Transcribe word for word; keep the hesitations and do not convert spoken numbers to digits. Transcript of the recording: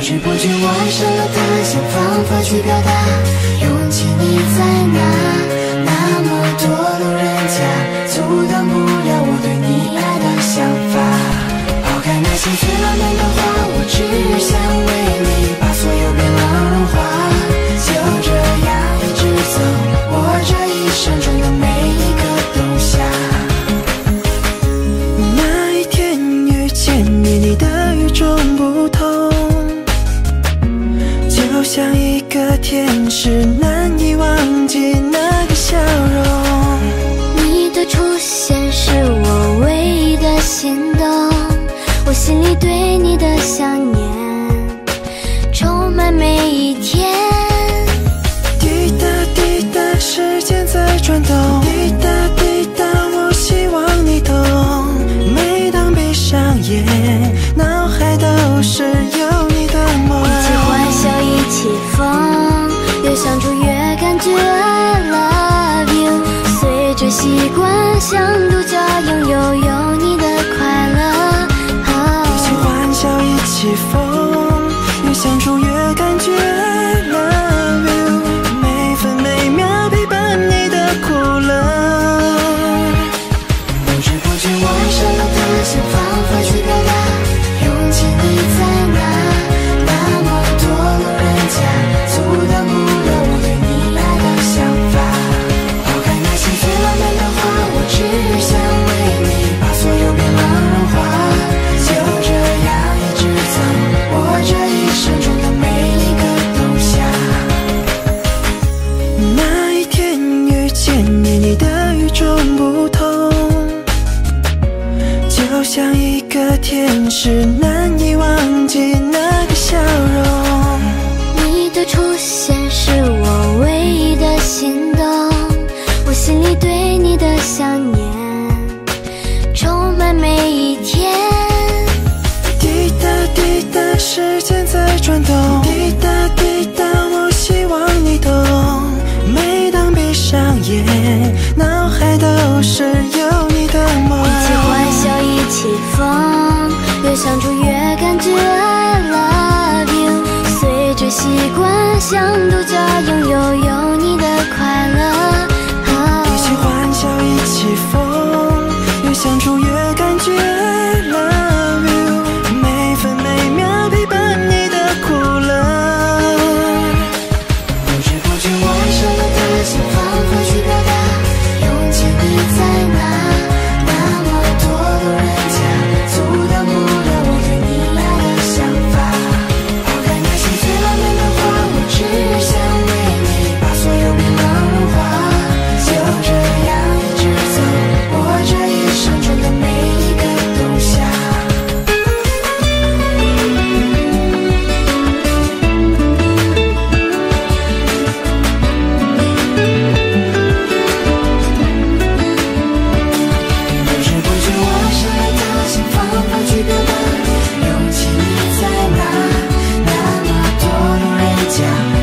知不觉我爱上了他，想方法去表达，勇气你在哪？那么多路人甲，阻挡不了我对你爱的想法。抛开那些最浪漫的话，我只想为你把所有变冷融化。就这样一直走，我这一生中的每一个冬夏。 那一天遇见你，你的与众不同，就像一个天使，难以忘记那个笑容。 你的出现是我唯一的心动，我心里对你的想念充满每一天。 滴答滴答，时间在转动，滴答滴答，我希望你懂。每当闭上眼，脑海都是有你的梦。 一起欢笑，一起疯，越相处越感觉 I love you。随着习惯，像独角拥有有你的快乐。 一起欢笑，一起疯，越相处越感觉 I love you。每分每秒陪伴你的苦乐。 不知不觉我爱上了他，想方法去表达，勇气你在哪？那么多路人甲，阻挡不了我对你爱的想法。抛开那些最浪漫的话，我只想为你把所有变冷融化。就这样一直走，我这一生中的每一个冬夏。 那一天遇见你，你的与众不同，就像一个天使，难以忘记那个笑容。 你的出现是我唯一的心动，我心里对你的想念充满每一天。 滴答滴答，时间在转动，滴答滴答，我希望你懂。每当闭上眼，脑海都是有你的梦。 一起欢笑，一起疯，越相处越感觉 I love you。随着习惯，像独角拥有有你的快乐。 一起欢笑，一起疯，越相处越感觉 I love you。每分每秒陪伴你的苦乐。 不知不觉我爱上了他，想方法去表达，勇气你在哪？那么多路人甲，阻挡不了我对你爱的想法。抛开那些最浪漫的话，我只想为你把所有变冷融化。就这样一直走，我这一生中的每一个冬夏。不知不觉我爱上了他，想方法去表达，勇气你在哪？那么多路人甲。